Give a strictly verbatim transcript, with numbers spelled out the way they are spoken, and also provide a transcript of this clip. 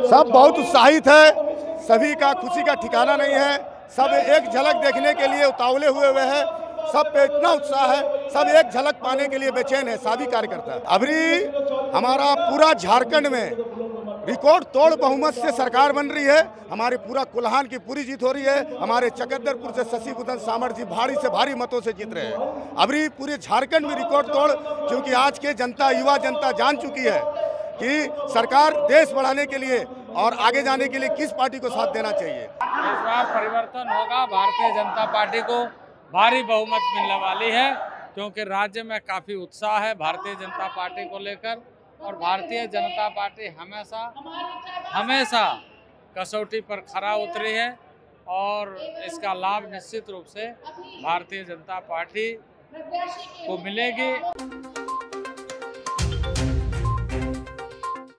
सब बहुत उत्साहित है, सभी का खुशी का ठिकाना नहीं है। सब एक झलक देखने के लिए उतावले हुए हुए हैं। सब पे इतना उत्साह है, सब एक झलक पाने के लिए बेचैन है, सभी कार्यकर्ता। अभी हमारा पूरा झारखंड में रिकॉर्ड तोड़ बहुमत से सरकार बन रही है। हमारे पूरा कोल्हान की पूरी जीत हो रही है। हमारे चकद्दरपुर से शशि भूषण सामर जी भारी से भारी मतों से जीत रहे हैं। अभी पूरे झारखंड में रिकॉर्ड तोड़, क्योंकि आज के जनता, युवा जनता जान चुकी है कि सरकार देश बढ़ाने के लिए और आगे जाने के लिए किस पार्टी को साथ देना चाहिए। इस बार परिवर्तन होगा, भारतीय जनता पार्टी को भारी बहुमत मिलने वाली है, क्योंकि राज्य में काफी उत्साह है भारतीय जनता पार्टी को लेकर। और भारतीय जनता पार्टी हमेशा हमेशा कसौटी पर खरा उतरी है और इसका लाभ निश्चित रूप से भारतीय जनता पार्टी को मिलेगी।